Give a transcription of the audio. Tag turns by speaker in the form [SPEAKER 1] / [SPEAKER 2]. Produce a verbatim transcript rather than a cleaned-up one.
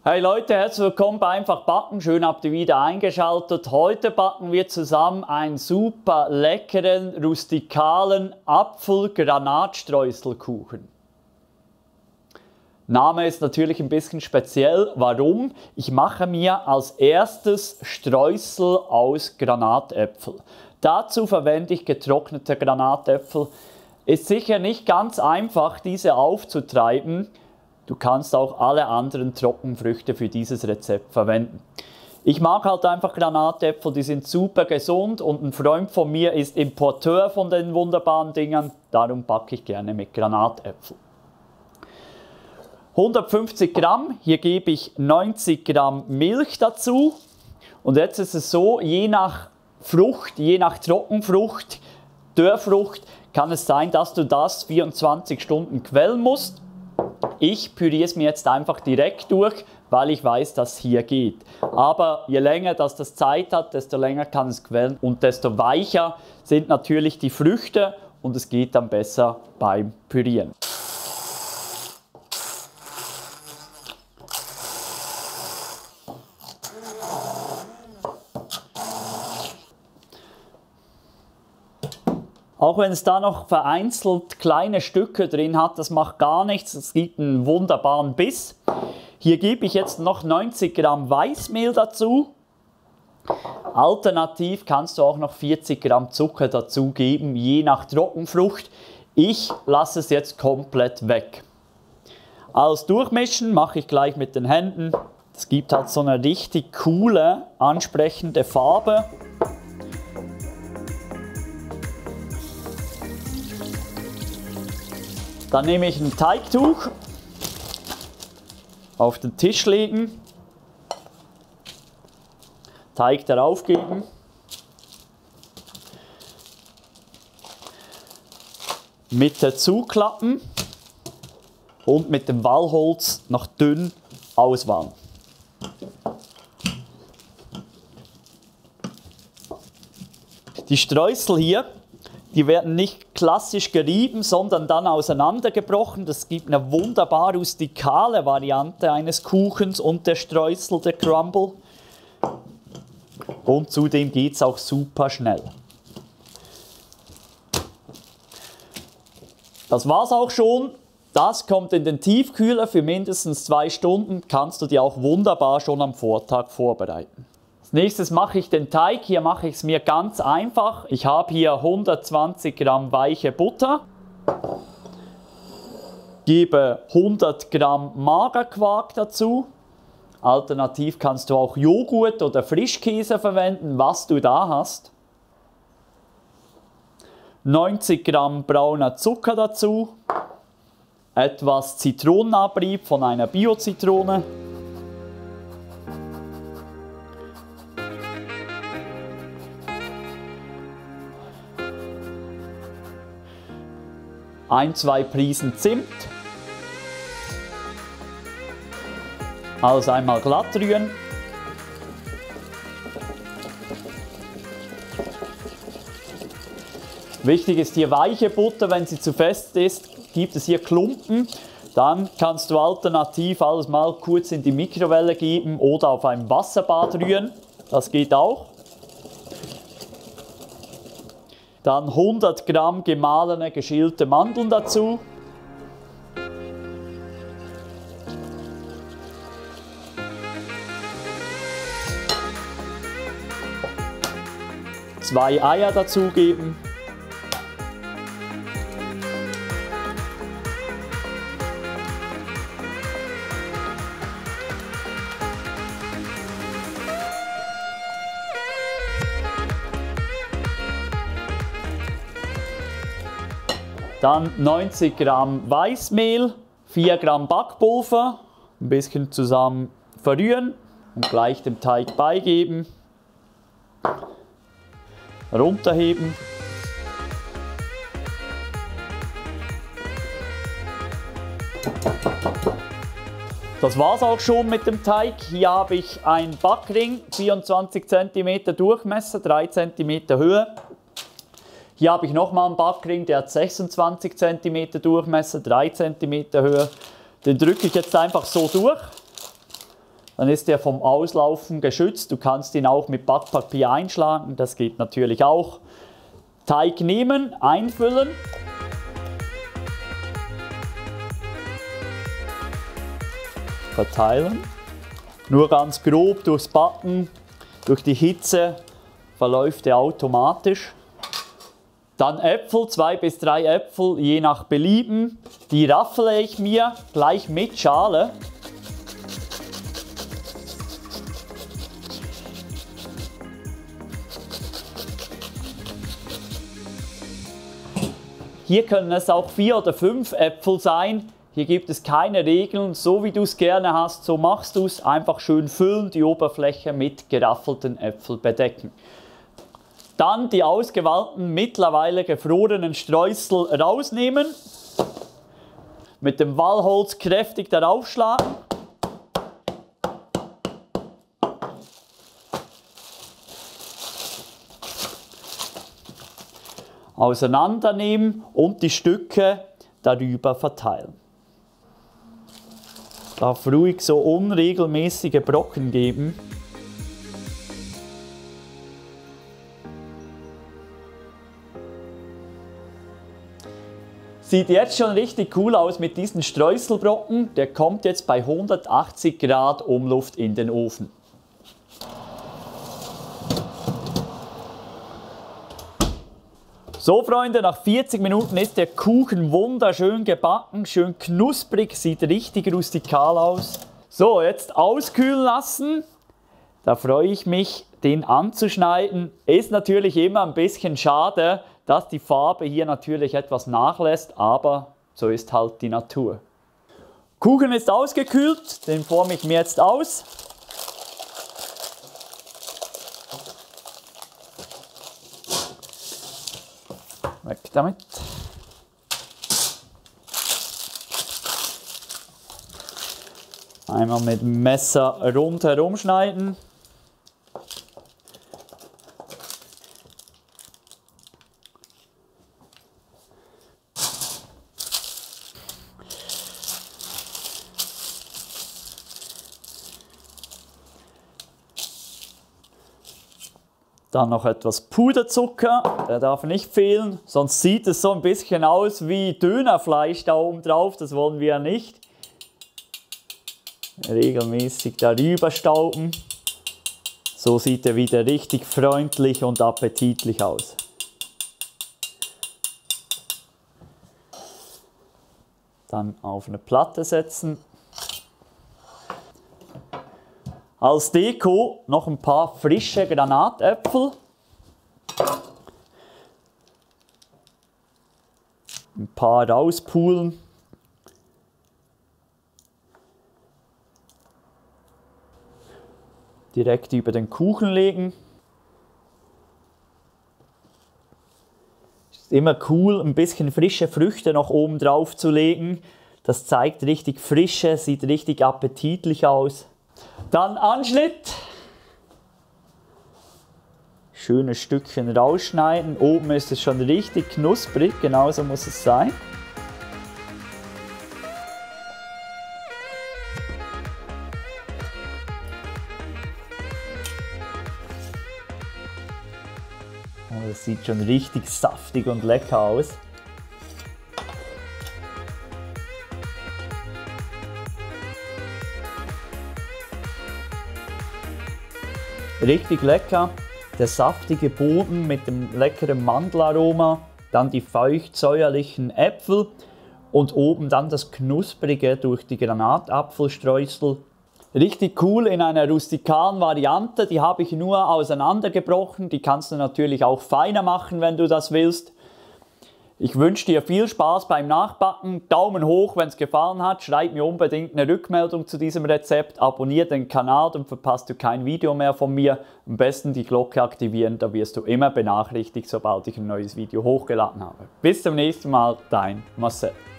[SPEAKER 1] Hey Leute, herzlich willkommen bei Einfach Backen. Schön habt ihr wieder eingeschaltet. Heute backen wir zusammen einen super leckeren, rustikalen Apfel-Granatstreuselkuchen. Name ist natürlich ein bisschen speziell. Warum? Ich mache mir als erstes Streusel aus Granatäpfel. Dazu verwende ich getrocknete Granatäpfel. Ist sicher nicht ganz einfach, diese aufzutreiben. Du kannst auch alle anderen Trockenfrüchte für dieses Rezept verwenden. Ich mag halt einfach Granatäpfel, die sind super gesund und ein Freund von mir ist Importeur von den wunderbaren Dingern. Darum backe ich gerne mit Granatäpfel. hundertfünfzig Gramm, hier gebe ich neunzig Gramm Milch dazu. Und jetzt ist es so, je nach Frucht, je nach Trockenfrucht, Dörrfrucht, kann es sein, dass du das vierundzwanzig Stunden quellen musst. Ich püriere es mir jetzt einfach direkt durch, weil ich weiß, dass es hier geht. Aber je länger dass das Zeit hat, desto länger kann es quellen und desto weicher sind natürlich die Früchte und es geht dann besser beim Pürieren. Auch wenn es da noch vereinzelt kleine Stücke drin hat, das macht gar nichts, es gibt einen wunderbaren Biss. Hier gebe ich jetzt noch neunzig Gramm Weißmehl dazu. Alternativ kannst du auch noch vierzig Gramm Zucker dazu geben, je nach Trockenfrucht. Ich lasse es jetzt komplett weg. Alles durchmischen mache ich gleich mit den Händen. Es gibt halt so eine richtig coole, ansprechende Farbe. Dann nehme ich ein Teigtuch, auf den Tisch legen, Teig darauf geben, Mitte zuklappen und mit dem Wallholz noch dünn auswallen. Die Streusel hier, die werden nicht klassisch gerieben, sondern dann auseinandergebrochen. Das gibt eine wunderbar rustikale Variante eines Kuchens und der Streusel, der Crumble. Und zudem geht es auch super schnell. Das war's auch schon. Das kommt in den Tiefkühler für mindestens zwei Stunden. Kannst du dir auch wunderbar schon am Vortag vorbereiten. Als nächstes mache ich den Teig. Hier mache ich es mir ganz einfach. Ich habe hier hundertzwanzig Gramm weiche Butter, gebe hundert Gramm Magerquark dazu. Alternativ kannst du auch Joghurt oder Frischkäse verwenden, was du da hast. neunzig Gramm brauner Zucker dazu, etwas Zitronenabrieb von einer Bio-Zitrone. Ein, zwei Prisen Zimt. Alles einmal glatt rühren. Wichtig ist hier weiche Butter, wenn sie zu fest ist, gibt es hier Klumpen. Dann kannst du alternativ alles mal kurz in die Mikrowelle geben oder auf einem Wasserbad rühren. Das geht auch. Dann hundert Gramm gemahlene, geschälte Mandeln dazu. Zwei Eier dazugeben. Dann neunzig Gramm Weißmehl, vier Gramm Backpulver, ein bisschen zusammen verrühren und gleich dem Teig beigeben. Runterheben. Das war's auch schon mit dem Teig. Hier habe ich einen Backring, vierundzwanzig Zentimeter Durchmesser, drei Zentimeter Höhe. Hier habe ich nochmal einen Backring, der hat sechsundzwanzig Zentimeter Durchmesser, drei Zentimeter Höhe. Den drücke ich jetzt einfach so durch. dann ist er vom Auslaufen geschützt. Du kannst ihn auch mit Backpapier einschlagen, das geht natürlich auch. Teig nehmen, einfüllen. Verteilen. Nur ganz grob durchs Backen, durch die Hitze verläuft er automatisch. Dann Äpfel, zwei bis drei Äpfel, je nach Belieben. Die raffle ich mir gleich mit Schale. Hier können es auch vier oder fünf Äpfel sein. Hier gibt es keine Regeln. So wie du es gerne hast, so machst du es. Einfach schön füllen, die Oberfläche mit geraffelten Äpfeln bedecken. Dann die ausgewählten, mittlerweile gefrorenen Streusel rausnehmen. Mit dem Walholz kräftig darauf schlagen. Auseinandernehmen und die Stücke darüber verteilen. Darf ruhig so unregelmäßige Brocken geben. Sieht jetzt schon richtig cool aus mit diesen Streuselbrocken. Der kommt jetzt bei hundertachtzig Grad Umluft in den Ofen. So Freunde, nach vierzig Minuten ist der Kuchen wunderschön gebacken, schön knusprig, sieht richtig rustikal aus. So, jetzt auskühlen lassen. Da freue ich mich, den anzuschneiden. Ist natürlich immer ein bisschen schade, dass die Farbe hier natürlich etwas nachlässt, aber so ist halt die Natur. Kuchen ist ausgekühlt, den forme ich mir jetzt aus. Weg damit. Einmal mit dem Messer rundherum schneiden. Dann noch etwas Puderzucker, der darf nicht fehlen, sonst sieht es so ein bisschen aus wie Dönerfleisch da oben drauf, das wollen wir ja nicht. Regelmäßig darüber stauben, so sieht er wieder richtig freundlich und appetitlich aus. Dann auf eine Platte setzen. Als Deko noch ein paar frische Granatäpfel. Ein paar rauspulen. Direkt über den Kuchen legen. Ist immer cool, ein bisschen frische Früchte noch oben drauf zu legen. Das zeigt richtig Frische, sieht richtig appetitlich aus. Dann Anschnitt. Schönes Stückchen rausschneiden. Oben ist es schon richtig knusprig, genauso muss es sein. Oh, das sieht schon richtig saftig und lecker aus. Richtig lecker, der saftige Boden mit dem leckeren Mandelaroma, dann die feucht-säuerlichen Äpfel und oben dann das Knusprige durch die Granatapfelstreusel. Richtig cool in einer rustikalen Variante, die habe ich nur auseinandergebrochen, die kannst du natürlich auch feiner machen, wenn du das willst. Ich wünsche dir viel Spaß beim Nachbacken, Daumen hoch, wenn es gefallen hat, schreib mir unbedingt eine Rückmeldung zu diesem Rezept, abonniere den Kanal, dann verpasst du kein Video mehr von mir. Am besten die Glocke aktivieren, da wirst du immer benachrichtigt, sobald ich ein neues Video hochgeladen habe. Bis zum nächsten Mal, dein Marcel.